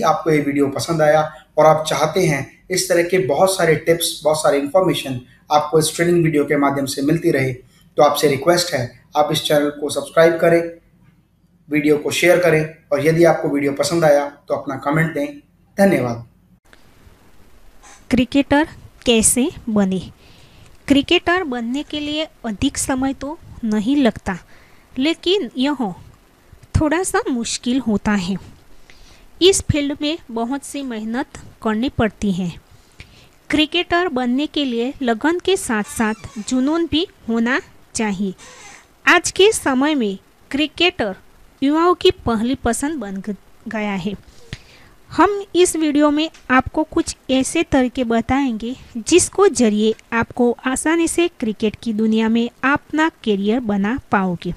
आपको ये वीडियो पसंद आया और आप चाहते हैं इस तरह के बहुत सारे टिप्स, बहुत सारे इन्फॉर्मेशन आपको इस ट्रेनिंग वीडियो के माध्यम से मिलती रहे, तो आपसे रिक्वेस्ट है आप इस चैनल को सब्सक्राइब करें, वीडियो को शेयर करें और यदि आपको वीडियो पसंद आया तो अपना कमेंट दें। धन्यवाद। क्रिकेटर कैसे बने? क्रिकेटर बनने के लिए अधिक समय तो नहीं लगता, लेकिन यह थोड़ा सा मुश्किल होता है। इस फील्ड में बहुत सी मेहनत करनी पड़ती है। क्रिकेटर बनने के लिए लगन के साथ साथ जुनून भी होना चाहिए। आज के समय में क्रिकेटर युवाओं की पहली पसंद बन गया है। हम इस वीडियो में आपको कुछ ऐसे तरीके बताएंगे जिसको जरिए आपको आसानी से क्रिकेट की दुनिया में अपना करियर बना पाओगे।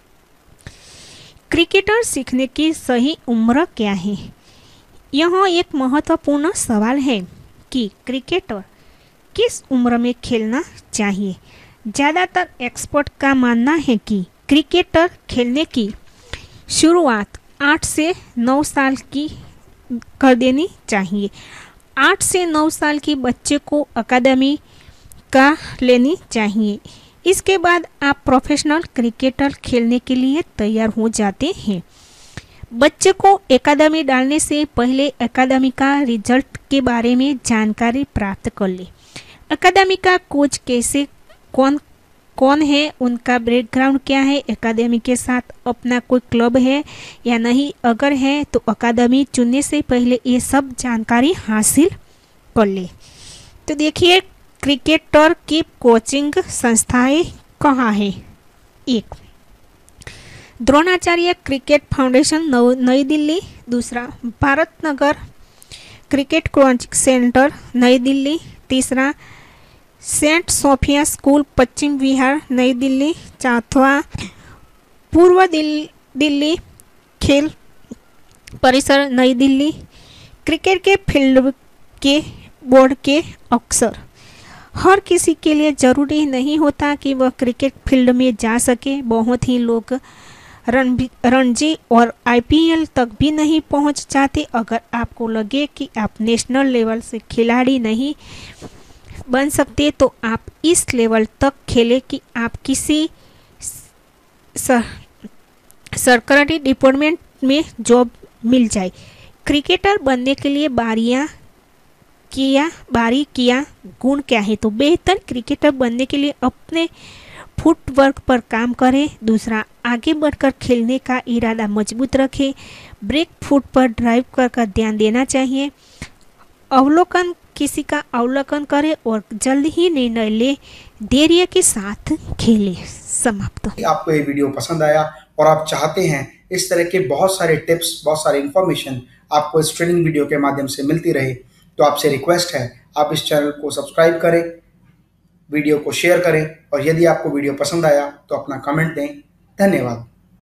क्रिकेटर सीखने की सही उम्र क्या है? यह एक महत्वपूर्ण सवाल है कि क्रिकेटर किस उम्र में खेलना चाहिए। ज़्यादातर एक्सपर्ट का मानना है कि क्रिकेटर खेलने की शुरुआत 8 से 9 साल की कर देनी चाहिए। 8 से 9 साल की बच्चे को अकादमी का लेनी चाहिए। इसके बाद आप प्रोफेशनल क्रिकेटर खेलने के लिए तैयार हो जाते हैं। बच्चे को एकेडमी डालने से पहले एकेडमी का रिजल्ट के बारे में जानकारी प्राप्त कर ले। एकेडमी का कोच कैसे कौन है, उनका बैकग्राउंड क्या है, एकेडमी के साथ अपना कोई क्लब है या नहीं, अगर है तो एकेडमी चुनने से पहले ये सब जानकारी हासिल कर ले। तो देखिए क्रिकेटर की कोचिंग संस्थाएं कहाँ है। 1 द्रोणाचार्य क्रिकेट फाउंडेशन नई दिल्ली। दूसरा Bharat Nagar cricket coaching centre नई दिल्ली। तीसरा saint Sophia school Paschim Vihar नई दिल्ली। चौथा पूर्व दिल्ली खेल परिसर नई दिल्ली। क्रिकेट के फील्ड के बोर्ड के अक्सर हर किसी के लिए ज़रूरी नहीं होता कि वह क्रिकेट फील्ड में जा सके। बहुत ही लोग रणजी और आईपीएल तक भी नहीं पहुंच जाते। अगर आपको लगे कि आप नेशनल लेवल से खिलाड़ी नहीं बन सकते तो आप इस लेवल तक खेलें कि आप किसी सरकारी डिपार्टमेंट में जॉब मिल जाए। क्रिकेटर बनने के लिए बारीकियां गुण क्या है? तो बेहतर क्रिकेटर बनने के लिए अपने फुटवर्क पर काम करें। दूसरा, आगे बढ़कर खेलने का इरादा मजबूत रखें। ब्रेक फुट पर ड्राइव कर ध्यान देना चाहिए। किसी का अवलोकन करें और जल्द ही निर्णय ले। धैर्य के साथ खेलें। समाप्त। आपको ये वीडियो पसंद आया और आप चाहते हैं इस तरह के बहुत सारे टिप्स, बहुत सारे इन्फॉर्मेशन आपको इस ट्रेनिंग वीडियो के माध्यम से मिलती रहे, तो आपसे रिक्वेस्ट है आप इस चैनल को सब्सक्राइब करें, वीडियो को शेयर करें और यदि आपको वीडियो पसंद आया तो अपना कमेंट दें। धन्यवाद।